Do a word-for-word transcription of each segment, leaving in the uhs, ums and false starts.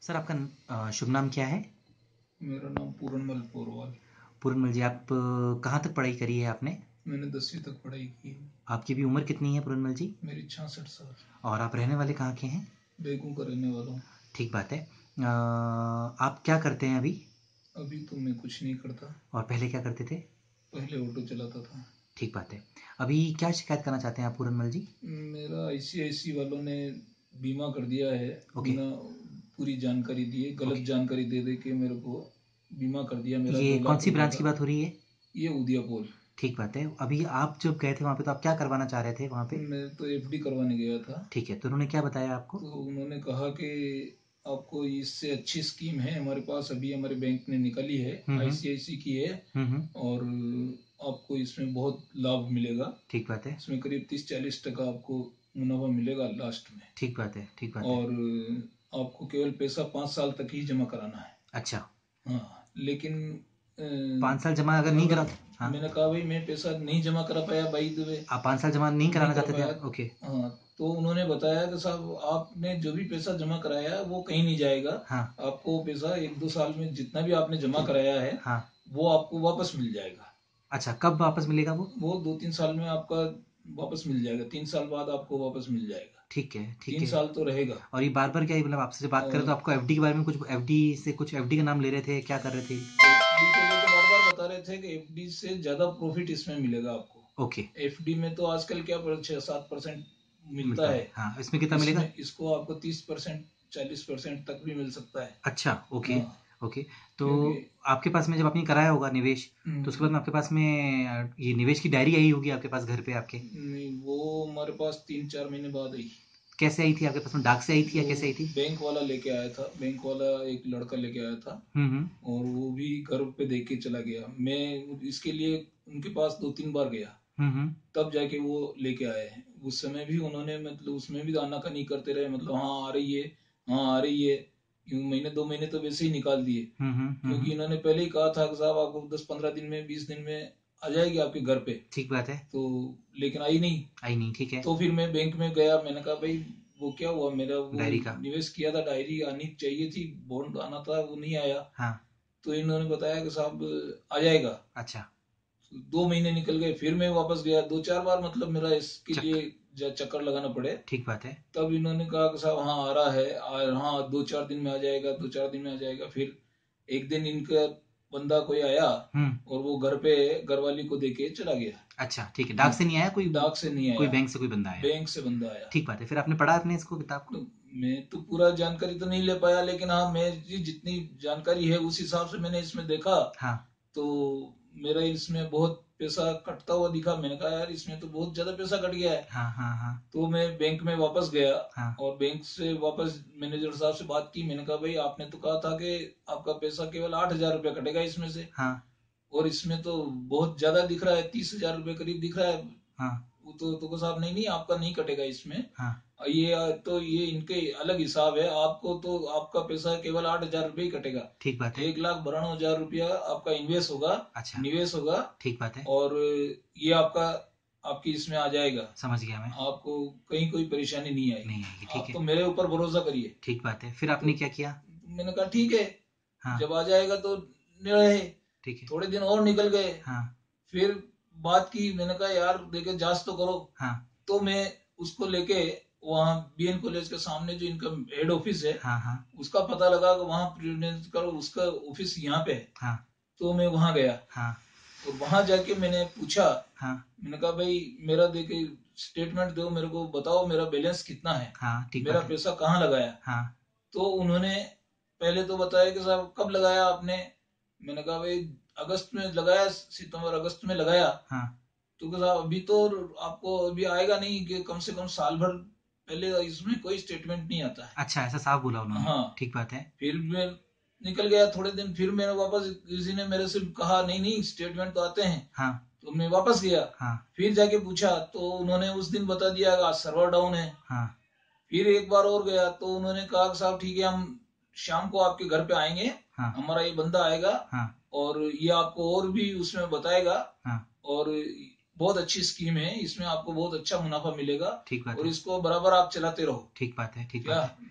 Sir आपका अ, शुभ नाम क्या है? मेरा नाम पूरनमल पोरवाल। पूरनमल जी, आप अ, कहाँ तक पढ़ाई करी है आपने? मैंने दसवीं तक पढ़ाई की है। आपकी भी उम्र कितनी है पूरनमल जी? मेरी छियासठ साल। और आप रहने वाले कहाँ के हैं? बेगू का रहने वाला हूँ। ठीक बात है। अ, आप क्या करते हैं अभी? अभी तो मैं कुछ नहीं करता। और पहले क्या करते थे? पहले ऑटो चलाता था। ठीक बात है। अभी क्या शिकायत करना चाहते हैं आप पूरनमल जी? मेरा आईसीआईसी वालों ने बीमा कर दिया है ओके। बिना पूरी जानकारी दिए, गलत ओके। जानकारी दे दे के मेरे को बीमा कर दिया मेरा ये दो कौन लाख सी रुपए ब्रांच की का। बात हो रही है? ये उदियापुर। ठीक बात है। अभी आप जब गए थे वहाँ पे तो आप क्या करवाना चाह रहे थे वहाँ पे? मैं तो एफडी करवाने गया था। ठीक है, तो उन्होंने क्या बताया आपको? तो उन्होंने कहा कि आपको इससे अच्छी स्कीम है हमारे पास, अभी हमारे बैंक ने निकाली है, हम्म हम्म आईसीआईसी की है, हम्म हम्म, और आपको इसमें बहुत लाभ मिलेगा। ठीक बात है। इसमें करीब तीस चालीस टका आपको मुनाफा मिलेगा लास्ट में। ठीक बात है। ठीक बात है। और आपको केवल पैसा पाँच साल तक ही जमा कराना है। अच्छा। हाँ, लेकिन अ, पाँच साल जमा अगर नहीं अगर करा। हाँ। मैंने कहा भाई मैं पैसा नहीं जमा करा पाया बाई द वे, आप पाँच साल जमा नहीं नहीं कराना कर चाहते थे पाया। आप? ओके। हाँ, तो उन्होंने बताया कि साहब आपने जो भी पैसा जमा कराया वो कहीं नहीं जाएगा। हाँ। आपको पैसा एक दो साल में जितना भी आपने जमा कराया है हाँ। वो आपको वापस मिल जाएगा। अच्छा, कब वापस मिलेगा वो? वो दो तीन साल में आपका वापस मिल जाएगा, तीन साल बाद आपको वापस मिल जाएगा। ठीक है। ठीक तीन है। साल तो रहेगा। और ये बार बार क्या, मतलब आपसे जब बात करें तो और आपको एफडी के बारे में कुछ, एफडी से कुछ, एफडी का नाम ले रहे थे, क्या कर रहे थे? एफडी को लेकर बार बार बता रहे थे कि एफडी से ज्यादा प्रॉफिट इसमें मिलेगा आपको। ओके। एफडी में तो आजकल क्या छह सात परसेंट मिलता मिलता है। है, हाँ। इसमें कितना मिलेगा? इसमें इसको आपको तीस परसेंट चालीस परसेंट तक भी मिल सकता है। अच्छा। ओके। हाँ, ओके। तो क्योंकि आपके पास में जब आपने कराया होगा निवेश, तो उसके बाद हम्म, में आपके पास में अ, ये निवेश की डायरी आई होगी आपके पास घर पे आपके? नहीं, वो हमारे पास तीन चार महीने बाद आई। कैसे आई थी आपके पास में? डाक से आई थी या वो कैसे आई थी? बैंक वाला लेके आया था, बैंक वाला एक लड़का लेके आया था। हम्म हम्म और वो भी घर पे देख के चला गया। मैं इसके लिए उनके पास दो तीन बार गया, हम्म हम्म, तब जाके वो लेके आए हैं। उस समय भी उन्होंने मतलब उसमें भी आनाकानी करते रहे, मतलब हाँ आ रही है, हाँ आ रही है। यूं महीने दो महीने तो वैसे ही निकाल दिए, हम्म हम्म हम्म, क्योंकि हम्म। इन्होंने पहले ही कहा था कि साहब आपको दस पंद्रह दिन में बीस दिन में आ जाएगी आपके घर पे। ठीक बात है। तो लेकिन आई नहीं। आई नहीं, ठीक है। तो फिर मैं बैंक में गया, मैंने कहा भाई वो क्या हुआ, मेरा वो डायरी का। निवेश किया था, डायरी आनी चाहिए थी, बॉन्ड आना था, वो नहीं आया। हाँ। तो इन्होंने बताया कि साहब आ जाएगा। अच्छा। दो महीने निकल गए, फिर मैं वापस गया, दो चार बार मतलब मेरा इसके चक। लिए ज- चक्कर लगाना पड़े। ठीक बात है। तब इन्होंने कहा कि साहब हाँ आ रहा है, आ, हाँ दो चार दिन में आ जाएगा, दो चार दिन में आ जाएगा। फिर एक दिन इनका बंदा कोई आया हम्म। और वो घर पे घर वाली को देके चला गया। अच्छा, ठीक है। डाक हाँ, से नहीं आया कोई? डाक से नहीं कोई आया, बैंक से कोई बंदा आया? बैंक से बंदा आया। ठीक बात है। फिर आपने पढ़ा आपने इसको, किताब को? तो मैं तो पूरा जानकारी तो नहीं ले पाया, लेकिन हाँ मेरी जितनी जानकारी है उस हिसाब से मैंने इसमें देखा। हाँ। तो मेरा इसमें बहुत पैसा कटता हुआ दिखा। मैंने कहा यार इसमें तो बहुत ज्यादा पैसा कट गया है। हाँ हाँ हाँ तो मैं बैंक में वापस गया, हाँ और बैंक से वापस मैनेजर साहब से बात की। मैंने कहा भाई आपने तो कहा था कि आपका पैसा केवल आठ हजार रुपया कटेगा इसमें से, हाँ और इसमें तो बहुत ज्यादा दिख रहा है, तीस हजार रुपये करीब दिख रहा है। हाँ वो तो तो साहब नहीं नहीं आपका नहीं कटेगा इसमें, हाँ। ये तो ये इनके अलग हिसाब है, आपको तो आपका पैसा केवल आठ हजार रुपये ही कटेगा। ठीक बात है। एक लाख बारह हजार रुपया आपका इन्वेस्ट होगा, अच्छा। निवेश होगा, ठीक बात है। और ये आपका आपकी इसमें आ जाएगा, समझ गया मैं। आपको कहीं कोई परेशानी नहीं नहीं आएगी, आएगी, ठीक आप है। तो मेरे ऊपर भरोसा करिए। ठीक बात है। फिर तो आपने क्या किया? मैंने कहा ठीक है, हाँ। जब आ जाएगा तो रहे। ठीक है। थोड़े दिन और निकल गए, हाँ फिर बात की, मैंने कहा यार देखे जांच तो करो। हाँ तो मैं उसको लेके वहाँ बीएन कॉलेज के सामने जो इनका हेड ऑफिस है हाँ हाँ उसका पता लगा कि वहाँ प्रेसिडेंट का उसका ऑफिस यहाँ पे है। हाँ तो मैं वहाँ गया, हाँ और वहाँ जाके मैंने पूछा, हाँ मैंने कहा भाई मेरा देखे स्टेटमेंट दो, मेरे को बताओ मेरा बैलेंस कितना है, हाँ। ठीक मेरा बात है। पैसा कहाँ लगाया। हाँ तो उन्होंने पहले तो बताया कि साहब कब लगाया आपने। मैंने कहा भाई अगस्त में लगाया, सितंबर अगस्त में लगाया। हाँ। तो कहा साहब अभी तो आपको अभी आएगा नहीं, कि कम से कम साल भर पहले इसमें कोई स्टेटमेंट नहीं आता है। अच्छा, ऐसा साफ बोला उन्होंने? हाँ, ठीक बात है। फिर मैं निकल गया थोड़े दिन, फिर मैंने वापस किसी ने मेरे से कहा नहीं नहीं स्टेटमेंट तो आते हैं। हाँ तो मैं वापस गया, हाँ फिर जाके पूछा तो उन्होंने उस दिन बता दिया आज सर्वर डाउन है। हाँ फिर एक बार और गया तो उन्होंने कहा कि साहब ठीक है हम शाम को आपके घर पे आएंगे, हाँ हमारा ये बंदा आएगा, हाँ और ये आपको और भी उसमें बताएगा, हाँ। और बहुत अच्छी स्कीम है, इसमें आपको बहुत अच्छा मुनाफा मिलेगा, ठीक बात और है। इसको बराबर आप चलाते रहो। ठीक बात है। ठीक क्या बात है। मैंने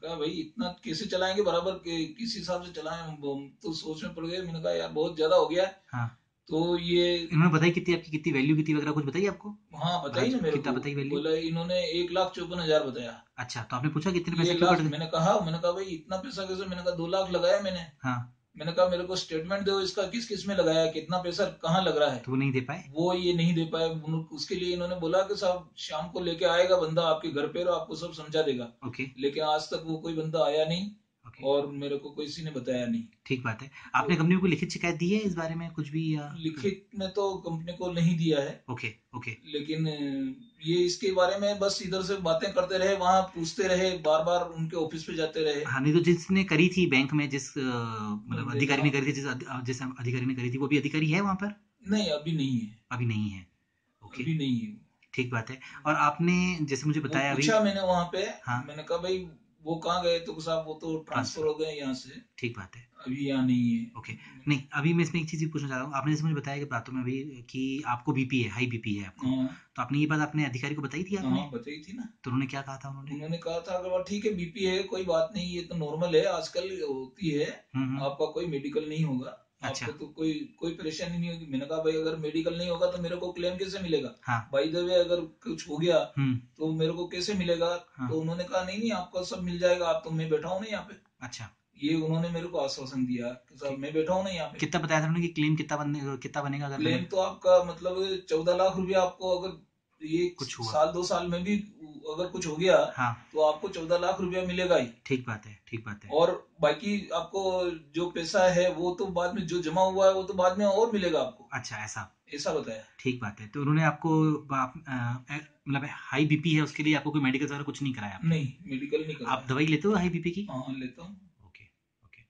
कहा भाई इतना कैसे चलाएंगे, बराबर के किस हिसाब से चलाएं, हम तो सोच में पड़ गए। मैंने कहा यार बहुत ज्यादा हो गया। हाँ। तो ये इन्होंने बताई कितनी आपकी कितनी वैल्यू कितनी वगैरह कुछ बताई आपको? हाँ बताई आज ना मेरे कितना को, बताई वैल्यू? बोला इन्होंने एक लाख चौपन हजार बताया। अच्छा, तो आपने पूछा कितने ये पैसे क्यों लाख, कट गए? मैंने कहा मैंने कहा भाई इतना पैसा कैसे, मैंने कहा दो लाख लगाया मैंने। हाँ। मैंने कहा मेरे को स्टेटमेंट दो इसका, किस किस में लगाया, कितना पैसा कहाँ लग रहा है। तो वो नहीं दे पाए? वो ये नहीं दे पाए। उन- उसके लिए इन्होंने बोला कि साहब शाम को लेके आएगा बंदा आपके घर पे और आपको सब समझा देगा। ओके। लेकिन आज तक वो कोई बंदा आया नहीं ओके। और मेरे को किसी ने बताया नहीं। ठीक बात है। तो आपने कंपनी को लिखित शिकायत दी है इस बारे में कुछ भी या? लिखित में तो कंपनी को नहीं दिया है। Okay okay. लेकिन ये इसके बारे में बस इधर से बातें करते रहे, वहां पूछते रहे, बार बार उनके ऑफिस पे जाते रहे। हाँ, नहीं तो जिसने करी थी बैंक में, जिस अ, मतलब बंदे अधिकारी ने, ने करी थी, जिस अध- जिस अधिकारी ने करी थी, वो भी अधिकारी है वहां पर? नहीं अभी नहीं है। अभी नहीं है। ओके। अभी नहीं है। ठीक बात है। और आपने जैसे मुझे वो बताया अभी। पूछा मैंने वहां पे। हाँ। मैंने कहा भाई वो कहाँ गए, तो साहब वो तो ट्रांसफर ट्रांसफर। हो गए यहाँ से, ठीक बात है। अभी यहाँ नहीं है। ओके। नहीं, अभी मैं इसमें एक चीज़ पूछना चाह रहा हूँ। आपने जैसे मुझे बताया कि बातों में अभी कि आपको बीपी है, हाई बीपी है आपको, हाँ तो आपने ये बात अपने अधिकारी को बताई थी आपने? हाँ बताई थी ना। तो उन्होंने क्या कहा था उन्होंने? उन्होंने कहा था अगर वो ठीक है बीपी है कोई बात नहीं, ये तो नॉर्मल है, आजकल होती है, हम्म हम्म। आपका कोई मेडिकल नहीं होगा, अच्छा। आपको तो कोई कोई परेशानी नहीं होगी। मैंने कहा भाई अगर मेडिकल नहीं होगा तो मेरे को क्लेम कैसे मिलेगा, हाँ। बाई द वे अगर कुछ हो गया हम्म। तो मेरे को कैसे मिलेगा। हाँ। तो उन्होंने कहा नहीं नहीं आपका सब मिल जाएगा, आप तो मैं बैठा हूँ ना यहाँ पे। अच्छा। ये उन्होंने मेरे को आश्वासन दिया कि साहब मैं बैठा हूँ ना यहाँ पे। कितना बताया था उन्होंने कि क्लेम कितना बने कितना बनेगा अगर क्लेम मैंने तो आपका मतलब चौदह लाख रुपया आपको, अगर ये कुछ हुआ? साल दो साल में भी अगर कुछ हो गया हाँ। तो आपको चौदह लाख रुपया मिलेगा ही। ठीक बात है। ठीक बात है। और बाकी आपको जो पैसा है वो तो बाद में, जो जमा हुआ है वो तो बाद में और मिलेगा आपको, अच्छा, ऐसा? ऐसा बताया। ठीक बात है। तो उन्होंने आपको आप, अ, ए- मतलब हाई बीपी है उसके लिए आपको कोई मेडिकल वगैरह कुछ नहीं कराया आपने? नहीं मेडिकल नहीं आप कराया। दवाई लेते हो हाई बीपी की? हाँ लेता हूँ। Okay okay.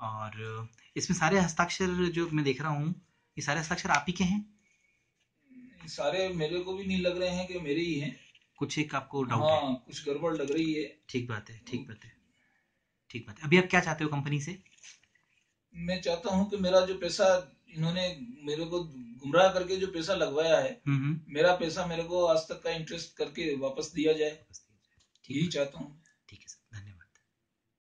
और इसमें सारे हस्ताक्षर जो मैं देख रहा हूँ, ये सारे हस्ताक्षर आप ही के हैं? सारे मेरे को भी नहीं लग रहे हैं कि मेरे ही हैं। कुछ एक आपको डाउट है? हाँ कुछ गड़बड़ लग रही है। ठीक बात है। ठीक बात है। ठीक बात है। अभी आप क्या चाहते हो कंपनी से? मैं चाहता हूँ कि मेरा जो पैसा इन्होंने मेरे को गुमराह करके जो पैसा लगवाया है, हम्म हम्म। मेरा पैसा मेरे को आज तक का इंटरेस्ट करके वापस दिया जाए, ठीक यही बात। चाहता हूँ।